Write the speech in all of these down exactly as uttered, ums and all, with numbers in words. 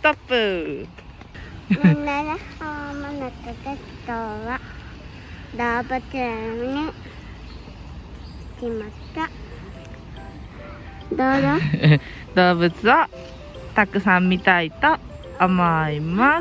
トップ。 みんなでホームのテストは動物園に来ました。どうぞ。 動物をたくさん見たいと思います。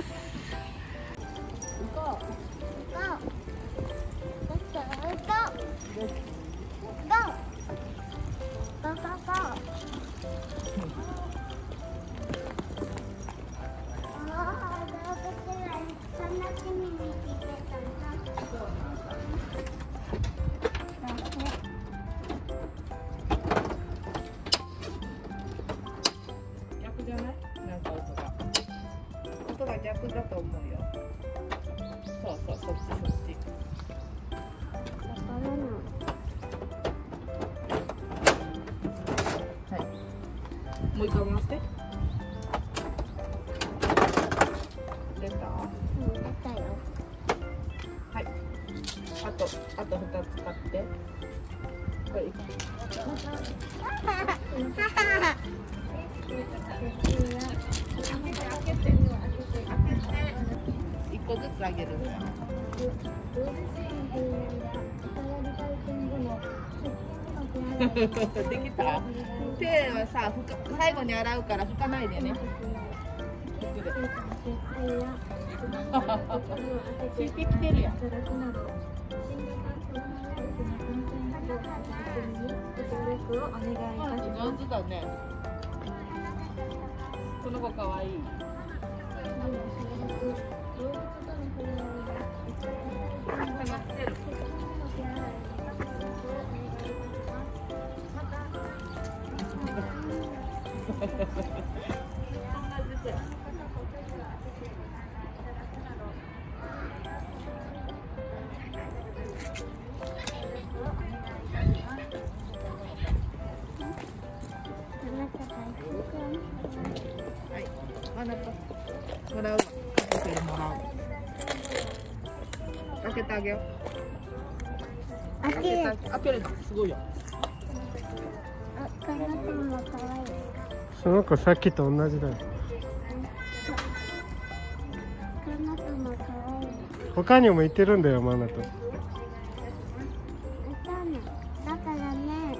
逆じゃない？なんか音が音が逆だと思うよ。そうそう、そっちそっち。はい。もう一回回して。出た？ うん、出たよ。 はい。あとあと二つ買って。これ。一個ずつあげる。できた？手はさ、最後に洗うから拭かないでね。ついてきてるやん。上手だね。この子かわいい。はい、まだもらう。もらう。開けてあげよう。 開ける。 開けるのすごいよ。 あ、この子も可愛い。 その子さっきと同じだよ。 この子も可愛い。 他にもいてるんだよ、マナと。 だからね、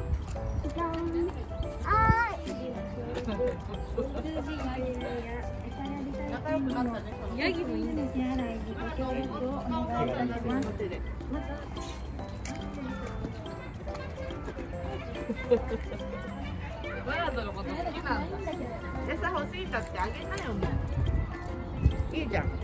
仲良くなったね。ヤギもいいんですよ。 ご協力をお願いいたします。 バラードのこと好きなんだ。餌欲しいんだってあげなよね。いいじゃん。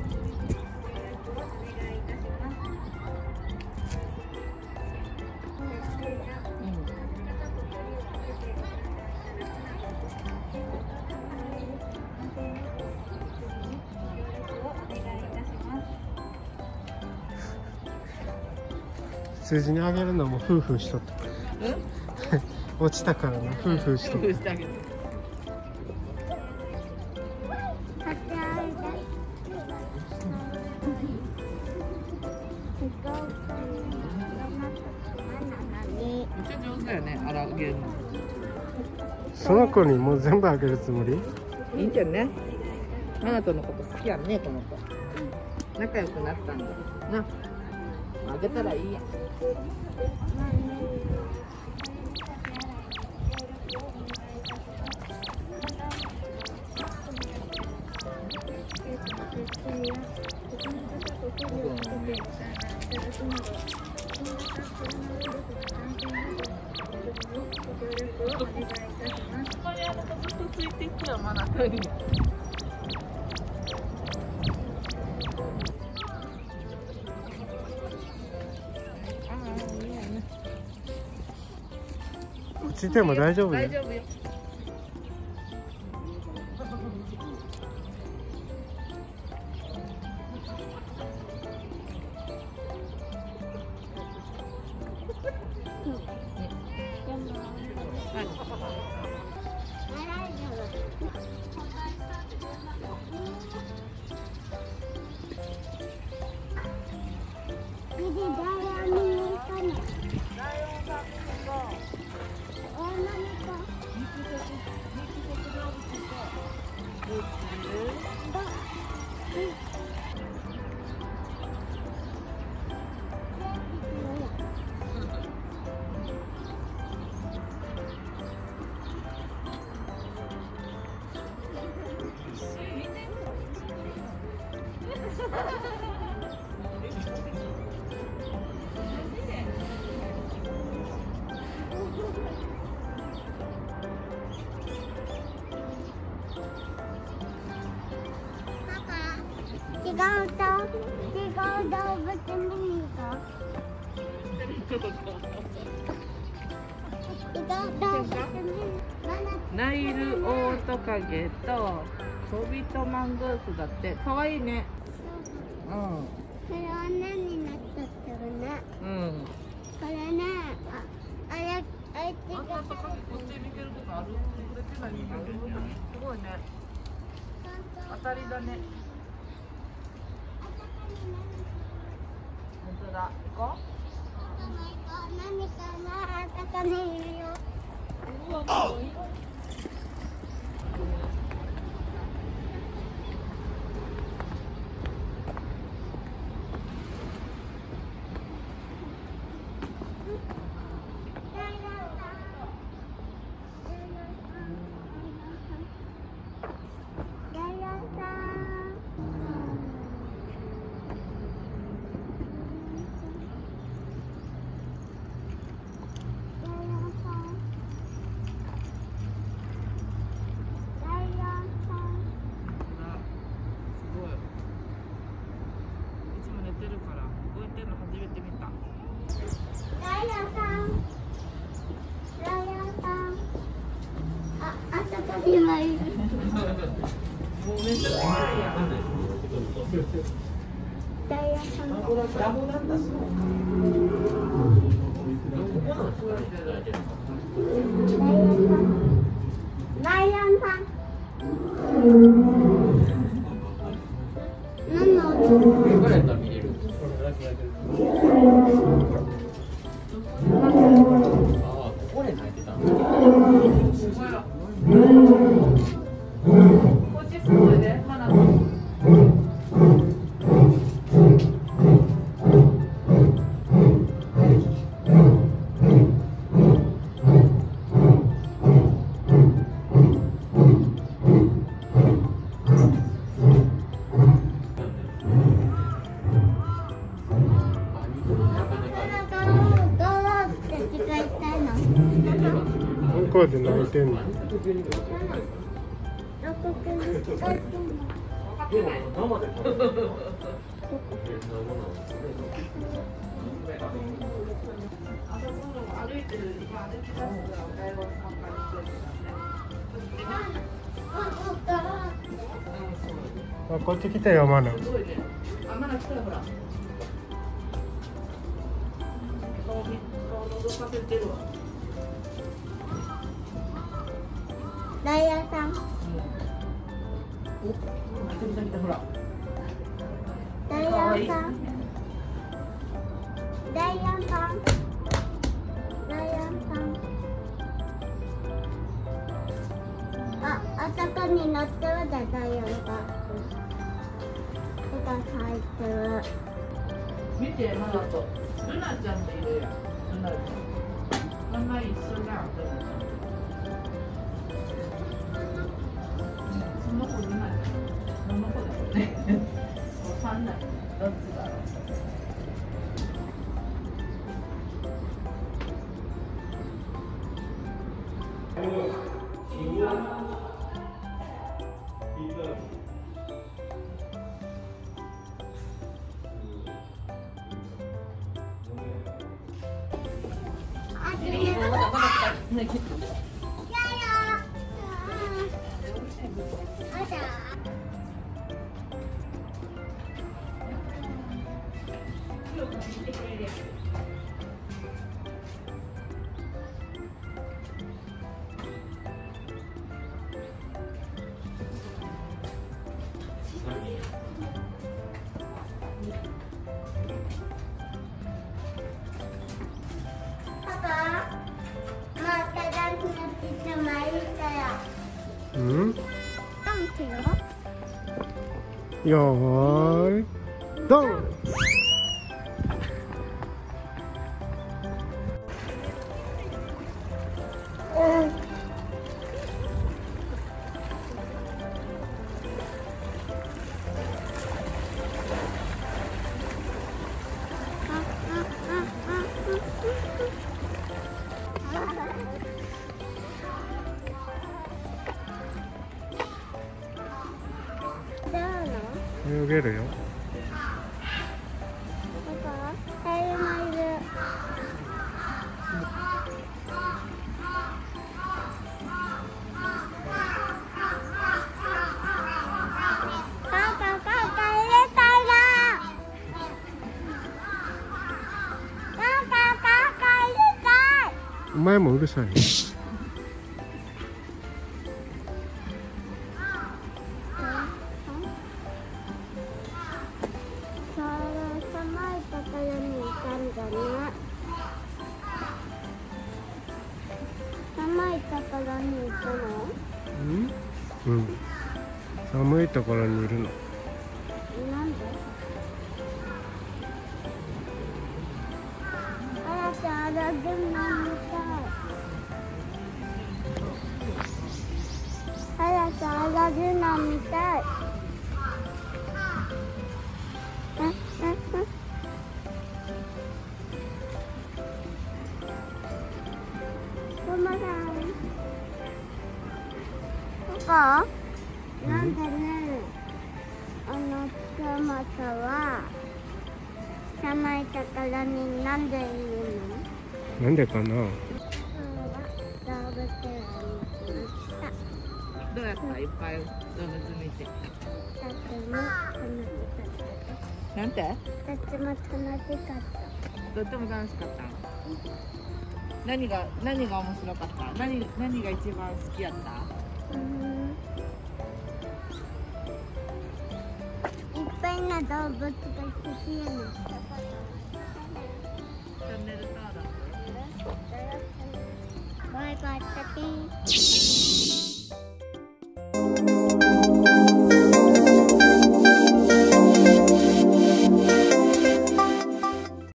数にあげるのも夫婦しとった。落ちたからな、夫婦しとった。 してあげる。めっちゃ上手だよね、あらげるの。 その子にもう全部あげるつもり？ いいんじゃね。マナトのこと好きやんね、この子。仲良くなったんだ。な。あげたらいいや。ついてきてはマナトに。 落ちても大丈夫だよ。 大丈夫よ。 ど違うと違う動物見に行こう。違う動物見にナイルオオトカゲとソビトマングースだって。可愛いね。うん。 これは何になっちゃってるね。 うん。 これね、あ、あれ、あいつが。 あんたこっち見てることある？これって何？すごいね。当たりだね。本当だ。行こう。 何かな、あそこにいるよ。 うわ、もういい。 今いる。 もうめっちゃ可愛いやん。 ダイヤさん。 ラボなんだ。 ライオンさん。何の音？これやったら見れる。 ああ、ここで泣いてたんだ。 こっちすごいね、花の。 向こうで泣いてんの。あ、こっち来たよ、マナ。 あ、マナ来たよ、ほら。顔に、顔のぞかせてるわ。 ダイヤさん。 お、来た来た来た、ほら。 ダイヤさん。ダイヤさん。ダイヤさん。あ、あそこに乗ってるで、ダイヤが。手が入ってる。 見て、マナと。ルナちゃんっているやん。ルナちゃん。名前一緒だ、ルナちゃん。その子ルナちゃん。その子だよね。わかんない。どっちだろう。 うん？よーい、ドン。 泳げるよ。 カエルもいる。 お前もうるさい。 寒いところにいたんだね。寒いところにいたの？ うんうん、寒いところにいるの。 なんで？あらちゃん、あらでも見たい。あらちゃん、あらでも見たい。うんうんうん。ママさん。ここ？なんでね、あのトマトは寒いところになんでいるの？ なんでかな。 動物園に来ました。 どうやった？いっぱい動物見て。 とても楽しかった。 なんて？ とても楽しかった。 とっても楽しかったの。何が何が面白かった？何何が一番好きやった？ うん、いっぱいな動物が好きやね。 チャンネル登録。 バイバイ、タピー。